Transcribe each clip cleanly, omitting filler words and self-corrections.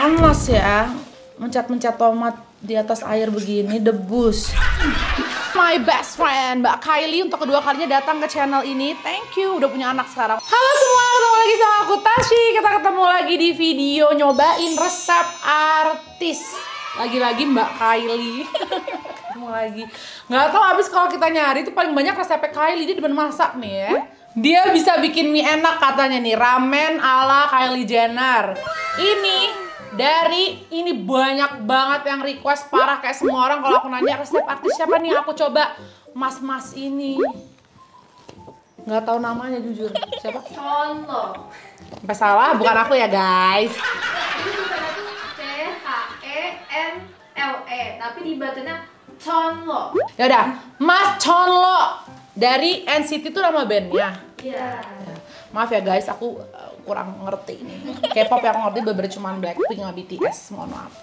panas ya. Mencet-mencet tomat di atas air begini, debus. My best friend, Mbak Kylie untuk kedua kalinya datang ke channel ini. Thank you, udah punya anak sekarang. Halo semua, ketemu lagi sama aku Tashy. Kita ketemu lagi di video nyobain resep artis. Lagi-lagi Mbak Kylie. Ketemu lagi. Nggak tahu abis kalau kita nyari itu paling banyak resepnya Kylie. Dia demen masak nih ya. Dia bisa bikin mie enak katanya nih, ramen ala Kylie Jenner. Ini banyak banget yang request parah kayak semua orang kalau aku nanya resep artis siapa nih, aku coba mas-mas ini. Nggak tahu namanya jujur. Siapa? Chonlo. Sampai salah, bukan aku ya guys. Ini tulisannya tuh CHENLE, tapi dibacanya Chonlo. Yaudah, Mas Chonlo dari NCT itu nama bandnya. Iya. Maaf ya guys, aku kurang ngerti ini. K-pop yang aku ngerti bener cuman Blackpink sama BTS, mohon maaf.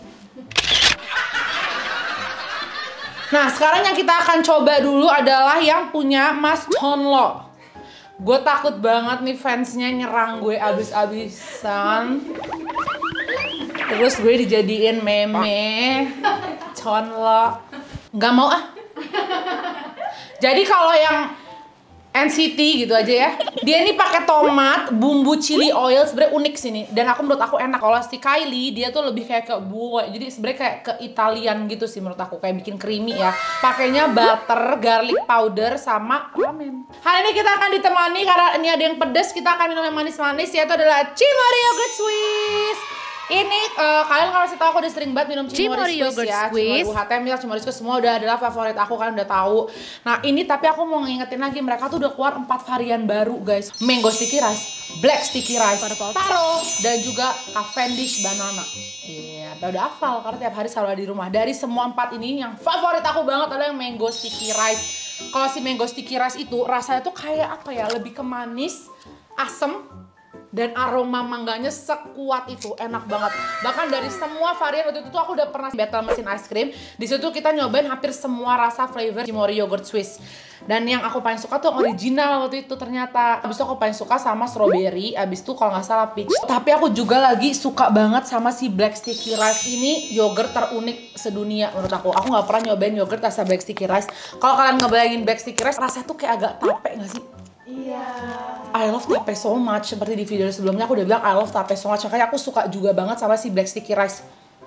Nah, sekarang yang kita akan coba dulu adalah yang punya Mas Chonlo. Gue takut banget nih fansnya nyerang gue abis-abisan. Terus gue dijadiin meme Chonlo. Nggak mau ah. Jadi kalau yang NCT gitu aja ya. Dia ini pakai tomat, bumbu chili oil, sebenarnya unik sini. Dan menurut aku enak. Kalau si Kylie dia tuh lebih kayak ke buah. Jadi sebenarnya kayak ke Italian gitu sih menurut aku, kayak bikin creamy ya. Pakainya butter, garlic powder sama ramen. Hari ini kita akan ditemani karena ini ada yang pedas, kita akan minum yang manis-manis, yaitu adalah Cimory Yogurt Swiss. Ini kalian kalau masih tahu aku udah sering banget minum Cimory Swiss ya. Cimory UHT, Cimory Swiss semua udah adalah favorit aku, kalian udah tahu. Nah ini tapi aku mau ngingetin lagi, mereka tuh udah keluar 4 varian baru guys. Mango sticky rice, black sticky rice, taro, dan juga Cavendish banana. Iya, udah hafal karena tiap hari selalu ada di rumah. Dari semua 4 ini yang favorit aku banget adalah yang mango sticky rice. Kalau si mango sticky rice itu rasanya tuh kayak apa ya, lebih ke manis, asem, dan aroma mangganya sekuat itu, enak banget. Bahkan dari semua varian waktu itu tuh aku udah pernah battle mesin ice cream. Di situ kita nyobain hampir semua rasa flavor Cimory Yogurt Swiss. Dan yang aku paling suka tuh original waktu itu ternyata. Abis itu aku paling suka sama strawberry, abis itu kalau nggak salah peach. Tapi aku juga lagi suka banget sama si black sticky rice ini, yogurt terunik sedunia menurut aku. Aku nggak pernah nyobain yogurt rasa black sticky rice. Kalau kalian ngebayangin black sticky rice, rasanya tuh kayak agak tape nggak sih? Iya. I love tape so much. Seperti di video sebelumnya aku udah bilang I love tape so much. Makanya aku suka juga banget sama si black sticky rice.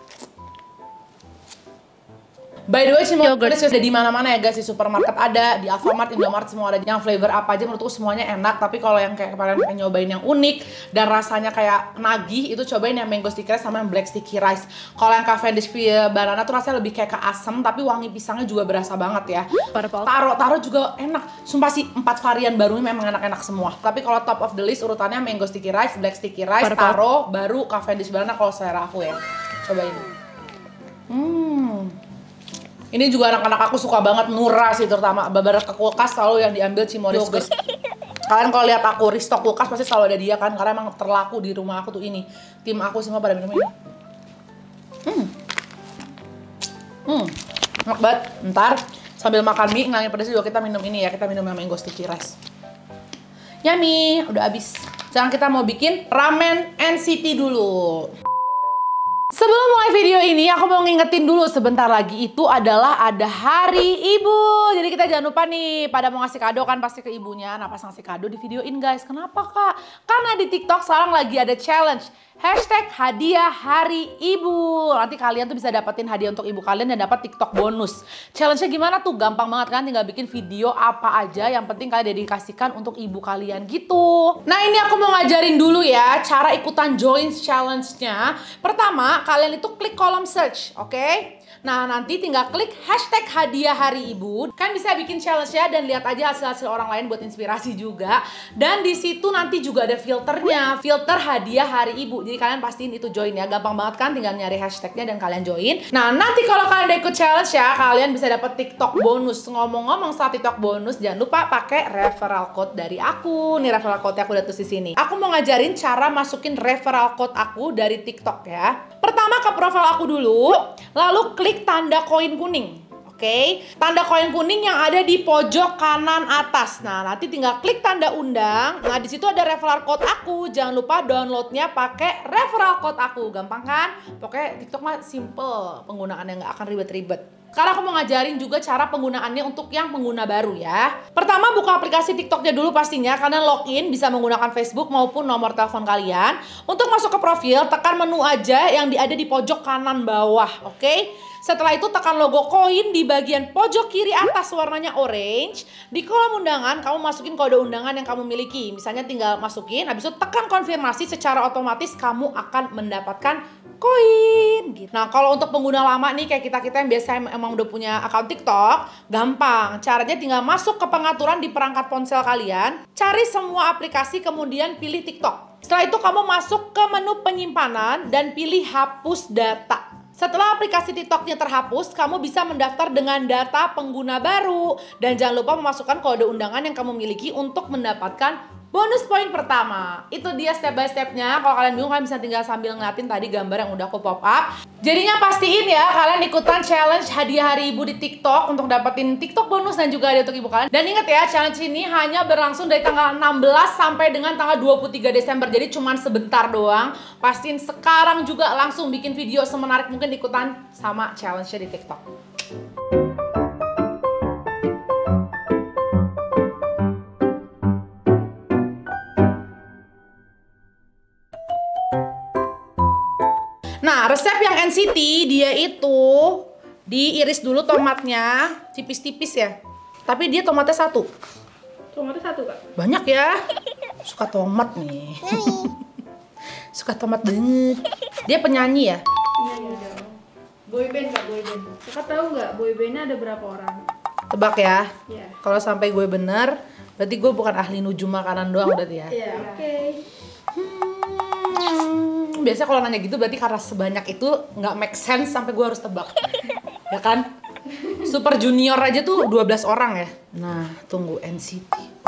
By the way, Cimory Yogurt Swiss ada di mana-mana ya guys, di supermarket ada, di Alfamart, Indomart semua ada. Yang flavor apa aja menurutku semuanya enak. Tapi kalau yang kayak kemarin pengen nyobain yang unik dan rasanya kayak nagih, itu cobain yang mango sticky rice sama yang black sticky rice. Kalau yang Cavendish banana tuh rasanya lebih kayak ke asem, tapi wangi pisangnya juga berasa banget ya. Taro juga enak. Sumpah sih 4 varian baru ini memang enak-enak semua. Tapi kalau top of the list urutannya mango sticky rice, black sticky rice, taro, baru Cavendish banana kalau selera aku ya. Cobain. Ini juga anak-anak aku suka banget, Nura sih terutama. Beberapa ke kulkas selalu yang diambil Cimory Swiss. Kalian kalau lihat aku restock kulkas pasti selalu ada dia kan, karena emang terlaku di rumah aku tuh ini. Tim aku semua pada minum ini. Enak banget. Ntar sambil makan mie, ngilangin pedasnya juga kita minum ini ya. Kita minum yang mango sticky rice. Yummy, udah habis. Sekarang kita mau bikin ramen NCT dulu. Sebelum mulai video ini, aku mau ngingetin dulu sebentar lagi itu adalah ada Hari Ibu. Jadi kita jangan lupa nih, pada mau ngasih kado kan pasti ke ibunya. Nah pas ngasih kado di videoin guys. Kenapa kak? Karena di TikTok sekarang lagi ada challenge. #hadiah Hari Ibu. Nanti kalian tuh bisa dapetin hadiah untuk ibu kalian dan dapat TikTok bonus. Challenge-nya gimana tuh? Gampang banget kan, tinggal bikin video apa aja. Yang penting kalian dedikasikan untuk ibu kalian gitu. Nah ini aku mau ngajarin dulu ya cara ikutan join challenge-nya. Pertama, kalian itu klik kolom search, oke? Nah nanti tinggal klik #hadiah Hari Ibu. Kan bisa bikin challenge ya dan lihat aja hasil-hasil orang lain buat inspirasi juga. Dan di situ nanti juga ada filternya, filter hadiah Hari Ibu. Jadi kalian pastiin itu join ya, gampang banget kan, tinggal nyari hashtagnya dan kalian join. Nah nanti kalau kalian udah ikut challenge ya, kalian bisa dapat TikTok bonus. Ngomong-ngomong soal TikTok bonus, jangan lupa pakai referral code dari aku. Nih referral code aku udah tulis di sini. Aku mau ngajarin cara masukin referral code aku dari TikTok ya. Pertama ke profil aku dulu, lalu klik tanda koin kuning. Oke. Tanda koin kuning yang ada di pojok kanan atas. Nah, nanti tinggal klik tanda undang. Nah, di situ ada referral code aku. Jangan lupa downloadnya pakai referral code aku. Gampang kan? Pokoknya TikTok mah simple penggunaannya, nggak akan ribet-ribet. Sekarang aku mau ngajarin juga cara penggunaannya untuk yang pengguna baru ya. Pertama, buka aplikasi TikToknya dulu pastinya. Kalian login bisa menggunakan Facebook maupun nomor telepon kalian. Untuk masuk ke profil, tekan menu aja yang ada di pojok kanan bawah, oke? Setelah itu tekan logo koin di bagian pojok kiri atas warnanya orange. Di kolom undangan kamu masukin kode undangan yang kamu miliki. Misalnya tinggal masukin, habis itu tekan konfirmasi, secara otomatis kamu akan mendapatkan koin gitu. Nah, kalau untuk pengguna lama nih kayak kita yang biasa emang udah punya akun TikTok, gampang. Caranya tinggal masuk ke pengaturan di perangkat ponsel kalian, cari semua aplikasi kemudian pilih TikTok. Setelah itu kamu masuk ke menu penyimpanan dan pilih hapus data. Setelah aplikasi TikToknya terhapus, kamu bisa mendaftar dengan data pengguna baru. Dan jangan lupa memasukkan kode undangan yang kamu miliki untuk mendapatkan bonus poin pertama. Itu dia step by stepnya. Kalau kalian bingung, kalian bisa tinggal sambil ngeliatin tadi gambar yang udah aku pop up. Jadinya pastiin ya kalian ikutan challenge hadiah hari ibu di TikTok untuk dapetin TikTok bonus dan juga hadiah untuk ibu kalian. Dan ingat ya, challenge ini hanya berlangsung dari tanggal 16 sampai dengan tanggal 23 Desember. Jadi cuman sebentar doang. Pastiin sekarang juga langsung bikin video semenarik mungkin ikutan sama challenge-nya di TikTok. Nah, resep yang NCT dia itu diiris dulu tomatnya tipis-tipis ya. Tapi dia tomatnya satu. Tomatnya satu, Kak. Banyak ya. Suka tomat nih. Suka tomat banget. Dia penyanyi ya? Iya. Boyband, Kak, boyband. Kakak tahu nggak boybandnya ada berapa orang? Tebak ya. Iya. Kalau sampai gue bener, berarti gue bukan ahli nuju makanan doang berarti ya. Iya, oke. Biasanya kalau nanya gitu berarti karena sebanyak itu nggak make sense sampai gue harus tebak. Ya kan? Super Junior aja tuh 12 orang ya. Nah, tunggu NCT.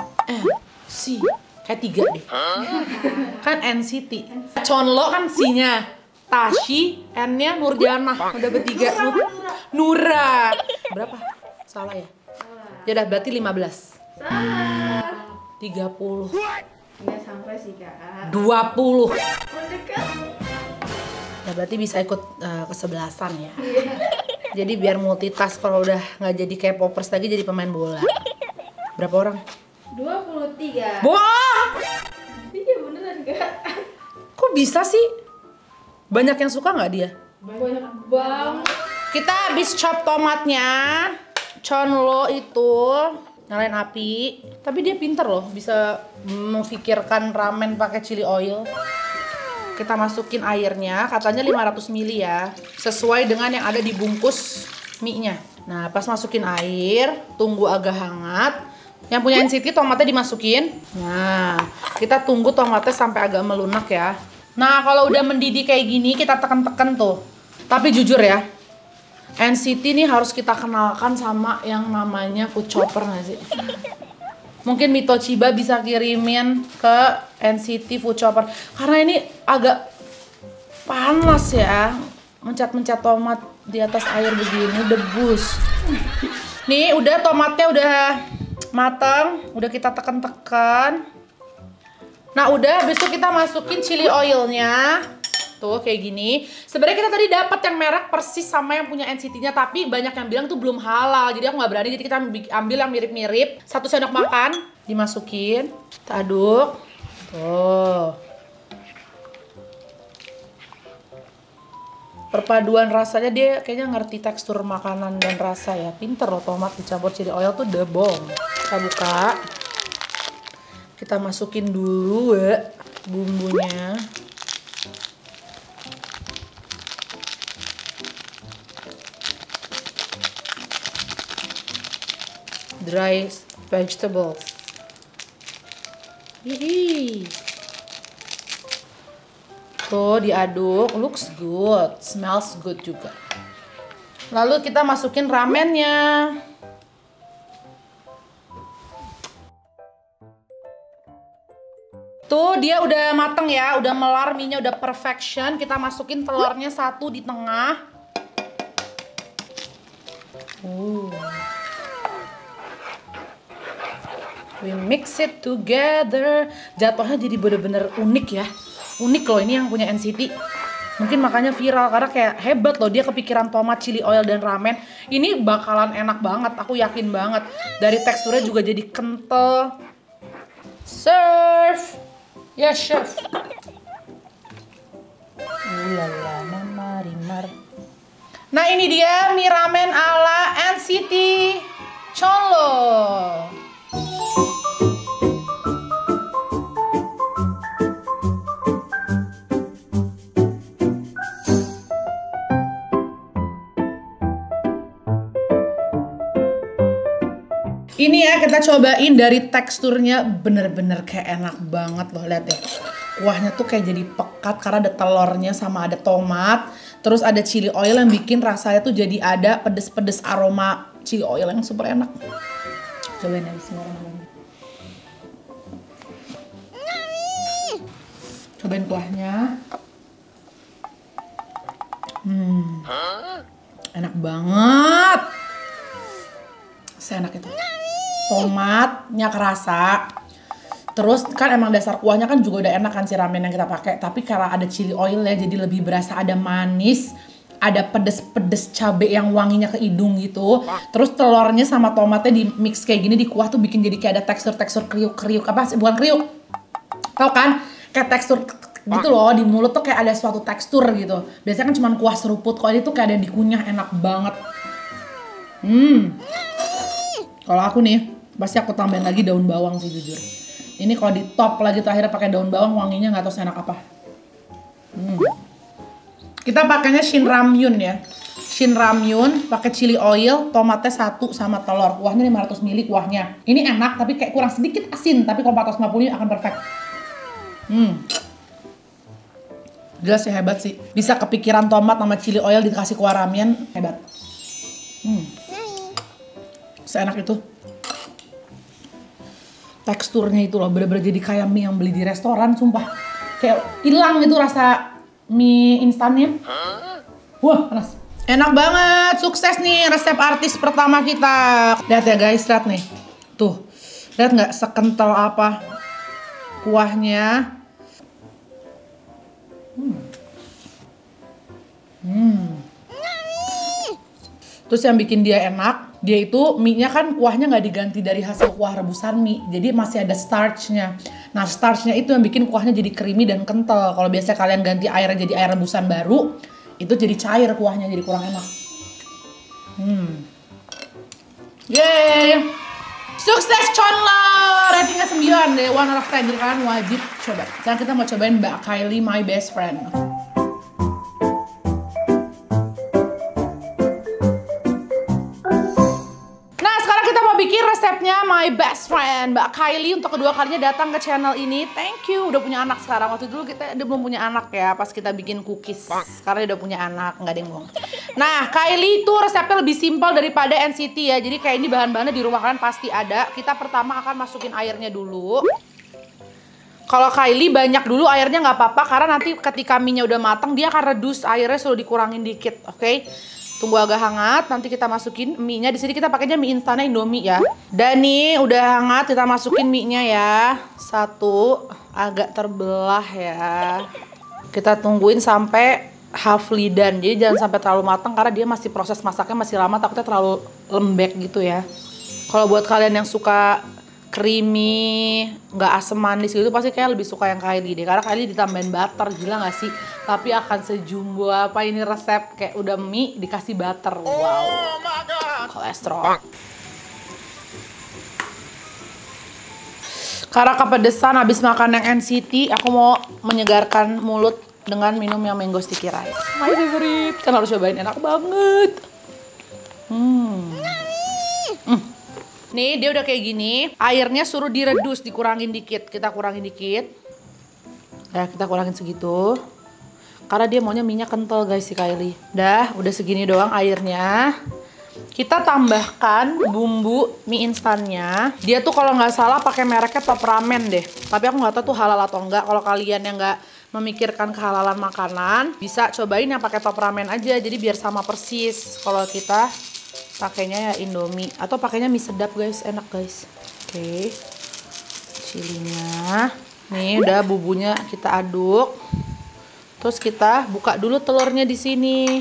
C. Kayak 3 deh. Kan NCT. Chonlo kan C-nya. Tashi, N-nya Nurjana. Udah bertiga. Nura. Berapa? Salah ya? Ya udah berarti 15. Salah. 30. Nggak sampai sih, Kak. 20. Mendekat. Ya berarti bisa ikut kesebelasan ya. Jadi biar multitask, kalau udah nggak jadi K-popers lagi jadi pemain bola. Berapa orang? 23. Bohong! Iya beneran, Kak. Kok bisa sih? Banyak yang suka nggak dia? Banyak banget. Kita habis chop tomatnya. Chonlo itu nyalain api. Tapi dia pinter loh, bisa memikirkan ramen pakai chili oil. Kita masukin airnya, katanya 500 ml ya. Sesuai dengan yang ada di bungkus mie-nya. Nah, pas masukin air, tunggu agak hangat. Yang punya NCT tomatnya dimasukin. Nah, kita tunggu tomatnya sampai agak melunak ya. Nah, kalau udah mendidih kayak gini, kita tekan-tekan tuh. Tapi jujur ya, NCT ini harus kita kenalkan sama yang namanya food chopper nggak sih? Mungkin Mito Chiba bisa kirimin ke NCT food chopper. Karena ini agak panas ya. Mencat-mencat tomat di atas air begini, debus. Nih, udah tomatnya udah matang. Udah kita tekan-tekan. Nah, udah, habis itu kita masukin chili oilnya. Tuh kayak gini. Sebenarnya kita tadi dapat yang merek persis sama yang punya NCT-nya, tapi banyak yang bilang tuh belum halal. Jadi aku nggak berani. Jadi kita ambil yang mirip-mirip. 1 sendok makan dimasukin, kita aduk. Tuh. Perpaduan rasanya dia kayaknya ngerti tekstur makanan dan rasa ya. Pinter loh, tomat dicampur chili oil tuh the bomb. Kita buka. Kita masukin dulu bumbunya. Dry vegetables. Hihi. Tuh diaduk, looks good, smells good juga. Lalu kita masukin ramennya. Tuh dia udah mateng ya, udah melar, mie-nya udah perfection. Kita masukin telurnya 1 di tengah. We mix it together. Jatuhnya jadi bener-bener unik ya. Unik loh ini yang punya NCT. Mungkin makanya viral karena kayak hebat loh dia kepikiran tomat, chili oil dan ramen. Ini bakalan enak banget, aku yakin banget. Dari teksturnya juga jadi kental. Serve. Ya chef. Ulala mama rimar. Nah ini dia mie ramen ala NCT Chonlo. Ini ya kita cobain dari teksturnya bener-bener kayak enak banget loh, lihat deh. Kuahnya tuh kayak jadi pekat karena ada telurnya sama ada tomat. Terus ada chili oil yang bikin rasanya tuh jadi ada pedes-pedes aroma chili oil yang super enak. Cobain ya, bismillahirrahmanirrahim. Cobain kuahnya. Enak banget. Seenak itu. Tomatnya kerasa. Terus kan emang dasar kuahnya kan juga udah enak kan si ramen yang kita pakai. Tapi karena ada chili oil ya jadi lebih berasa ada manis. Ada pedes-pedes cabai yang wanginya ke hidung gitu. Terus telurnya sama tomatnya di mix kayak gini di kuah tuh bikin jadi kayak ada tekstur-tekstur kriuk-kriuk. Apa sih? Bukan kriuk. Tau kan? Kayak tekstur gitu loh. Di mulut tuh kayak ada suatu tekstur gitu. Biasanya kan cuma kuah seruput. Kalau ini tuh kayak ada yang dikunyah enak banget. Kalau aku nih, pasti aku tambahin lagi daun bawang sih jujur. Ini kalau di top lagi terakhir pakai daun bawang, wanginya nggak tahu seenak apa. Kita pakainya Shin Ramyun ya. Shin Ramyun pakai chili oil, tomatnya 1 sama telur. Kuahnya 500 ml kuahnya. Ini enak tapi kayak kurang sedikit asin, tapi kalau 450 akan perfect. Jelas sih hebat sih. Bisa kepikiran tomat sama chili oil dikasih kuah ramen, hebat. Seenak itu. Teksturnya itu loh bener-bener jadi kayak mie yang beli di restoran, sumpah. Kayak hilang itu rasa mie instannya. Wah, panas. Enak banget, sukses nih resep artis pertama kita. Lihat ya guys, lihat nih. Tuh, lihat nggak sekental apa kuahnya. Terus yang bikin dia enak, dia itu mie-nya kan kuahnya nggak diganti dari hasil kuah rebusan mie. Jadi masih ada starch-nya. Nah starch-nya itu yang bikin kuahnya jadi creamy dan kental. Kalau biasanya kalian ganti airnya jadi air rebusan baru, itu jadi cair kuahnya, jadi kurang enak. Yeay! Sukses Chonlo! Ratingnya 9 deh, 1 out of 10. Jadi kalian wajib coba. Sekarang kita mau cobain Mbak Kylie, my best friend. Bikin resepnya my best friend Mbak Kylie untuk kedua kalinya datang ke channel ini. Thank you, udah punya anak sekarang. Waktu dulu dia belum punya anak ya, pas kita bikin cookies. Sekarang dia udah punya anak, nggak ada yang bohong. Nah, Kylie itu resepnya lebih simpel daripada NCT ya. Jadi kayak ini bahan-bahannya di rumah kalian pasti ada. Kita pertama akan masukin airnya dulu. Kalau Kylie banyak dulu airnya nggak apa-apa, karena nanti ketika mie-nya udah matang dia akan reduce airnya, selalu dikurangin dikit, oke? Tunggu agak hangat, nanti kita masukin mie-nya. Di sini kita pakainya mie instannya Indomie ya. Dan nih udah hangat, kita masukin mie-nya ya. 1 agak terbelah ya. Kita tungguin sampai half lidan. Jadi jangan sampai terlalu matang karena dia masih proses masaknya masih lama, takutnya terlalu lembek gitu ya. Kalau buat kalian yang suka creamy, nggak asem manis gitu, pasti kayak lebih suka yang Kylie deh. Karena Kylie ditambahin butter, gila nggak sih? Tapi akan sejumbo apa ini resep kayak udah mie dikasih butter, wow. Kolesterol. Karena kepedesan habis makan yang NCT, aku mau menyegarkan mulut dengan minum yang mango sticky rice. My favorite, kan harus cobain, enak banget. Nih dia udah kayak gini, airnya suruh diredus, dikurangin dikit. Kita kurangin dikit. Ya kita kurangin segitu. Karena dia maunya minyak kental guys si Kylie. Udah segini doang airnya. Kita tambahkan bumbu mie instannya. Dia tuh kalau nggak salah pakai mereknya Top Ramen deh. Tapi aku nggak tahu tuh halal atau enggak. Kalau kalian yang nggak memikirkan kehalalan makanan, bisa cobain yang pakai Top Ramen aja. Jadi biar sama persis. Kalau kita Pakainya ya Indomie atau pakainya mie sedap guys, enak guys. Oke. Chilinya. Nih udah bumbunya kita aduk. Terus kita buka dulu telurnya di sini.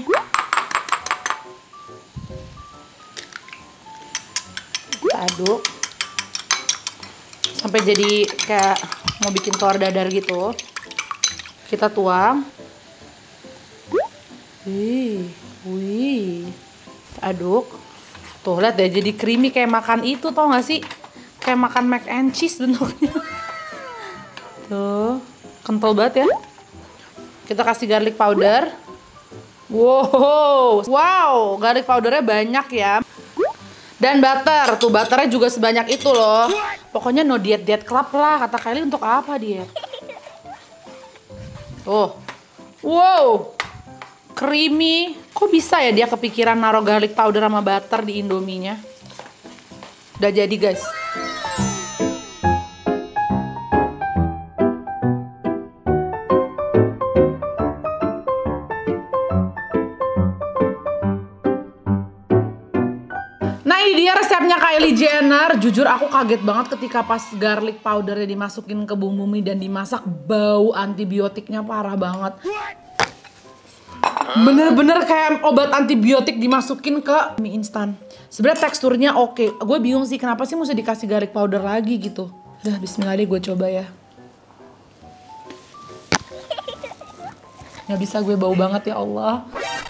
Kita aduk sampai jadi kayak mau bikin telur dadar gitu. Kita tuang. Wih. Kita aduk. Tuh lihat deh, jadi creamy kayak makan itu, tau gak sih? Kayak makan mac and cheese bentuknya. Tuh, kental banget ya. Kita kasih garlic powder. Wow, garlic powdernya banyak ya. Dan butter, tuh butternya juga sebanyak itu loh. Pokoknya no diet club lah, kata Kylie. Untuk apa diet? Tuh, wow, creamy. Kok bisa ya dia kepikiran naruh garlic powder sama butter di Indominya? Udah jadi guys. Nah ini dia resepnya Kylie Jenner. Jujur aku kaget banget ketika pas garlic powdernya dimasukin ke bumbu mie dan dimasak, bau antibiotiknya parah banget. Bener-bener kayak obat antibiotik dimasukin ke mie instan. Sebenarnya teksturnya oke. Gue bingung sih kenapa sih mesti dikasih garlic powder lagi gitu. Udah bismillah deh gue coba ya. Nggak bisa, gue bau banget ya Allah.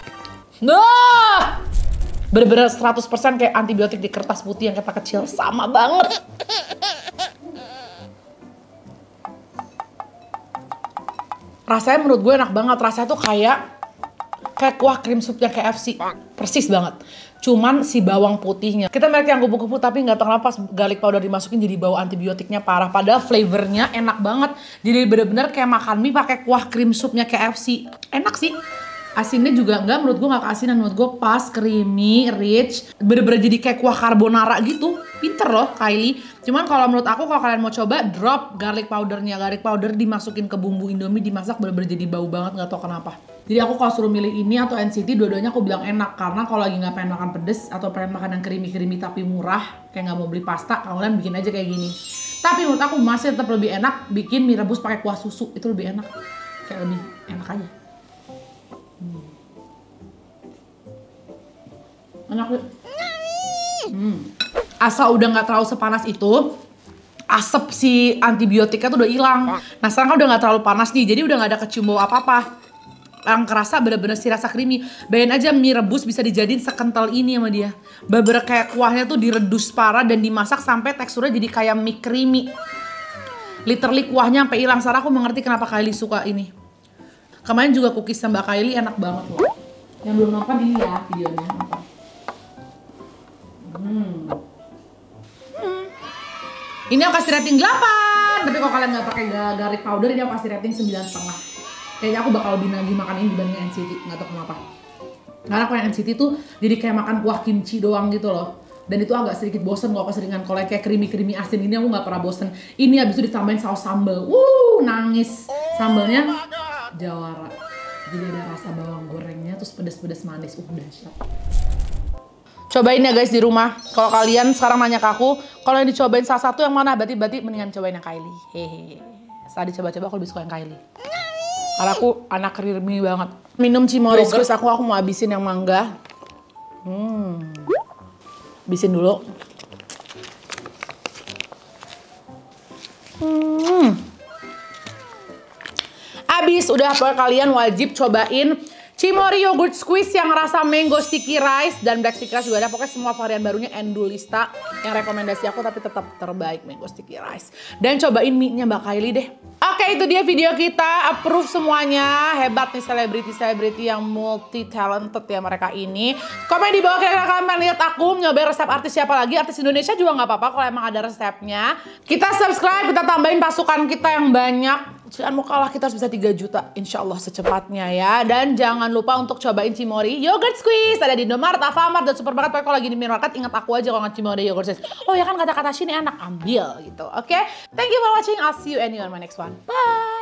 Nah! Bener-bener 100% kayak antibiotik di kertas putih yang kata kecil. Sama banget. Rasanya menurut gue enak banget. Rasanya tuh kayak kuah krim supnya KFC. Persis banget. Cuman si bawang putihnya. Kita merek yang kupu-kupu tapi nggak tahu kenapa garlic powder dimasukin jadi bau antibiotiknya parah. Padahal flavornya enak banget. Jadi bener-bener kayak makan mie pakai kuah krim supnya KFC. Enak sih. Asinnya juga enggak, menurut gue nggak keasinan. Menurut gue pas, creamy, rich. Bener-bener jadi kayak kuah carbonara gitu. Pinter loh Kylie. Cuman kalau menurut aku kalau kalian mau coba drop garlic powdernya. Garlic powder dimasukin ke bumbu Indomie dimasak bener-bener jadi bau banget, nggak tahu kenapa. Jadi aku kalau suruh milih ini atau NCT, dua-duanya aku bilang enak. Karena kalau lagi nggak pengen makan pedes atau pengen makan yang creamy-creamy tapi murah, kayak nggak mau beli pasta, kalian bikin aja kayak gini. Tapi menurut aku masih tetap lebih enak bikin mie rebus pakai kuah susu. Itu lebih enak. Kayak lebih enak aja. Enak tuh. Asal udah nggak terlalu sepanas itu, asap si antibiotiknya tuh udah hilang. Nah sekarang kan udah nggak terlalu panas nih, jadi udah nggak ada kecium bau apa-apa. Yang kerasa bener-bener si rasa creamy. Bayangin aja mie rebus bisa dijadiin sekental ini sama dia. Bener-bener kayak kuahnya tuh diredus parah dan dimasak sampai teksturnya jadi kayak mie creamy. Literally kuahnya sampai hilang. Sekarang aku mengerti kenapa Kylie suka ini. Kemarin juga cookies Mbak Kylie enak banget loh. Yang belum nonton ini ya videonya. Ini aku kasih rating 8. Tapi kalau kalian nggak pakai garlic powder, ini aku kasih rating 9,5. Kayaknya aku bakal lebih nagih makan ini dibanding NCT, nggak tahu kenapa. Karena kalau yang NCT tuh jadi kayak makan kuah kimchi doang gitu loh. Dan itu agak sedikit bosen kalau keseringan. Kalau kayak creamy asin ini aku nggak pernah bosen. Ini habis itu ditambahin saus sambal. Nangis. Sambalnya jawara. Jadi ada rasa bawang gorengnya, terus pedes-pedes manis. Dahsyat. Cobain ya guys di rumah. Kalau kalian sekarang nanya ke aku, kalau yang dicobain salah satu yang mana? Berarti mendingan cobain yang Kylie. Hehehe. Setelah dicoba-coba aku lebih suka yang Kylie. Karena aku anak creamy banget. Minum Cimory Squeeze aku mau habisin yang mangga. Habisin dulu. Abis, udah pokoknya kalian wajib cobain Cimory Yogurt Squeeze yang rasa mango sticky rice dan black sticky rice juga ada. Pokoknya semua varian barunya Endulista yang rekomendasi aku tapi tetap terbaik mango sticky rice. Dan cobain mie-nya Mbak Kylie deh. Oke, itu dia video kita. Approve semuanya. Hebat nih selebriti yang multi talented ya mereka ini. Komen di bawah kira-kira kalian pengen lihat aku nyobain resep artis siapa lagi. Artis Indonesia juga nggak apa-apa kalau emang ada resepnya. Kita subscribe, kita tambahin pasukan kita yang banyak. Jangan mau kalah, kita harus bisa 3 juta insya Allah secepatnya ya. Dan jangan lupa untuk cobain Cimory Yogurt Squeeze. Ada di Indomaret, Alfamart, dan Supermarket. Pokoknya kalau lagi di minimarket ingat aku aja kalau nggak Cimory Yogurt Squeeze. Oh ya kan kata-kata sini enak, ambil gitu. Oke? Thank you for watching. I'll see you on my next one. Bye!